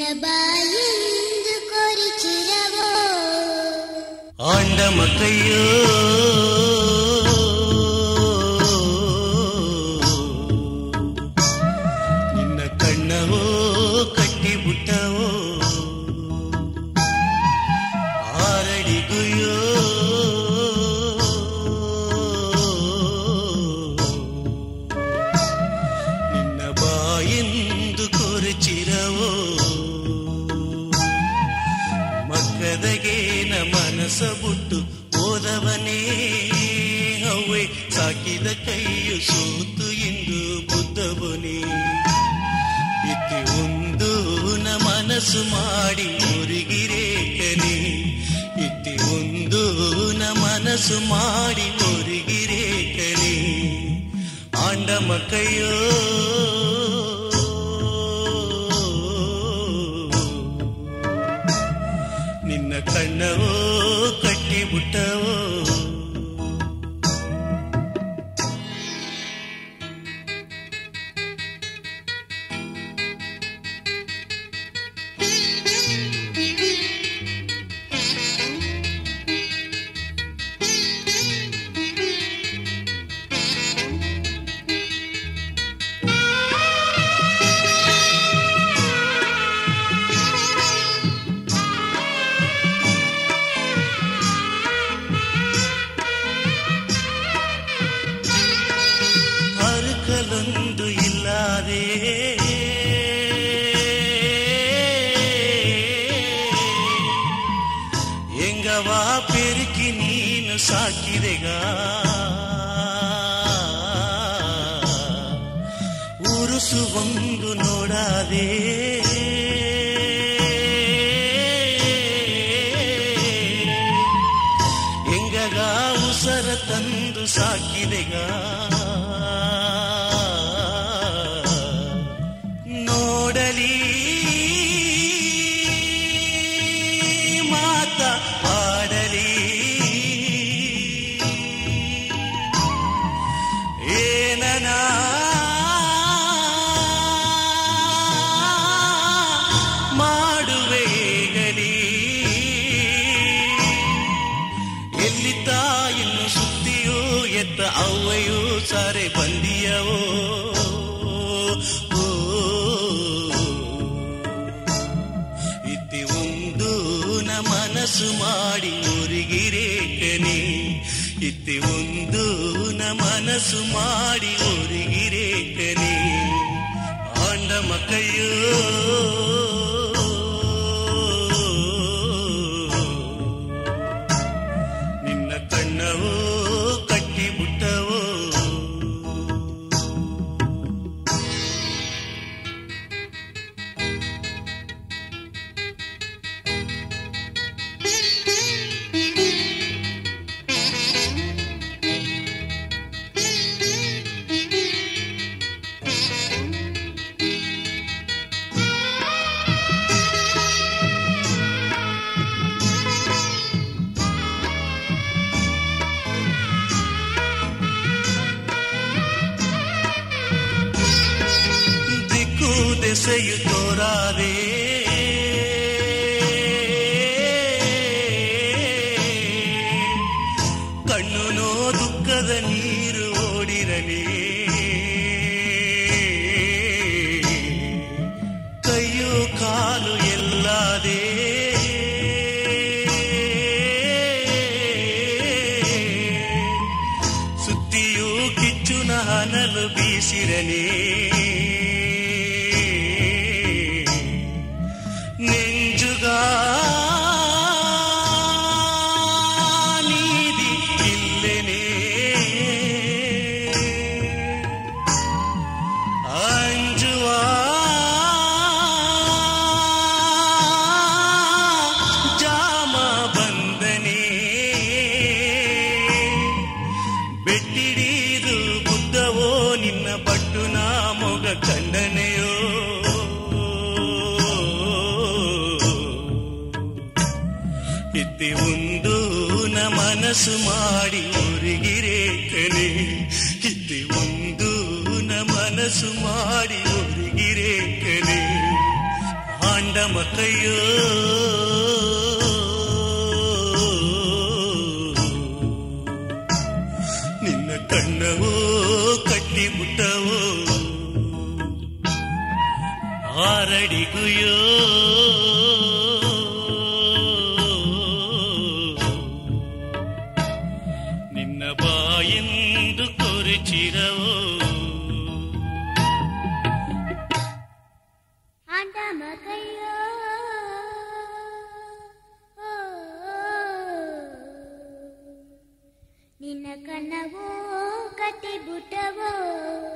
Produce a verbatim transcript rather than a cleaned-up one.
ಬಾಯೆಂದು ಕೊರಿಚಿರವೋ and ಮಕ್ಕಯ್ಯೋ ನಿನ್ನ ಕಣ್ಣವೋ ಕಟ್ಟಿಬಿಟ್ಟವೋ ಆರಡಿಗುಯೋ ನಿನ್ನ ಬಾಯೆಂದು ಕೊರಿಚಿರವೋ ಮಕ್ಕದಗೇನ ಮನಸ ಬಿಟ್ಟು ಓದವನೇ ಹವ್ವೆ ಸಾಕಿದ ಕೈಯು ಸೋತು ಎಂದು ಬುದ್ಧವನೇ ಇತಿ ಒಂದು ನ ಮನಸ್ಸು ಮಾಡಿ ಮುರುಗಿರೇಕನೆ ಇತಿ ಒಂದು ನ ಮನಸ್ಸು ಮಾಡಿ ಮುರುಗಿರೇಕನೆ ಆಂಡ ಮಕ್ಕಯ್ಯೋ ನಿನ್ನ ಕಣ್ಣವೋ ಕಟ್ಟಿಬಿಟ್ಟವೋ ಹರಕಲೊಂದು ಇಲ್ಲದೆ ಎಂಗವಾ ಪೆರುಕಿ ನೀನು ಸಾಕಿದೆಗ ಉರುಸು ಒಂದು ನೋಡಾದೆ ಎಂಗಗ ಉಸರ ತಂದು ಸಾಕಿದೆಗ ನೋಡಲಿ ಮಾತ ಆಡಲಿ ಏನನ ಮಾಡುವೇಗಲಿ ಎಲ್ಲಿ ತಾಯಿನ್ನು ಸುದ್ದಿಯೋ ಎತ್ತ ಅವ್ವಯೋ ಸಾರೆ ಬಂದಿಯವೋ ಇತಿ ಒಂದು ನ ಮನಸ್ಸು ಮಾಡಿ ಮುರುಗಿರೇಕನೆ ಇತಿ ಒಂದು ನ ಮನಸ್ಸು ಮಾಡಿ ಮುರುಗಿರೇಕನೆ ಆಂಡ ಮಕ್ಕಯ್ಯೋ ನಿನ್ನ ಕಣ್ಣವೋ ಕಟ್ಟಿಬಿಟ್ಟವೋ ದಿಕ್ಕು ದೆಸೆಯು ತೋರಾದೆ ಕಣ್ಣು ನೋ ದುಃಖದ ನೀರು ಓಡಿರಲಿ ಕೈಯೋ ಕಾಲು ಎಲ್ಲಾದೆ ಸುತ್ತಿಯೂ ಕಿಚ್ಚುನ ಹನಲು ಬೀಸಿರಲಿ ನೆಂಜುಗ ನೀದಿ ಇಲ್ಲೆನೆ ಅಂಜುವ ಜಾಮ ಬಂದನೆ ಬೆಟ್ಟಿಡಿದು ಬುದ್ಧವೋ ನಿನ್ನ ಪಟ್ಟು ನಾ ಮೊಗ ಕಂಡನೆಯೋ ಇತಿ ಒಂದು ನ ಮನಸ್ಸು ಮಾಡಿ ಮುರುಗಿರೇಕನೆ ಇತಿ ಒಂದು ನ ಮನಸ್ಸು ಮಾಡಿ ಮುರುಗಿರೇಕನೆ ಆಂಡ ಆಂಡ ಮಕ್ಕಯ್ಯೋ ನಿನ್ನ ಕಣ್ಣವೋ ಕಟ್ಟಿ ಬಿಟ್ಟವೋ ಆರಡಿಗುಯೋ ನಿನ್ನ ಬಾಯೆಂದು ಕೊರಿಚಿರವೋ ಆಂಡ ಮಕ್ಕಯ್ಯೋ ನಿನ್ನ ಕಣ್ಣವೋ ಕಟ್ಟಿ ಬಿಟ್ಟವೋ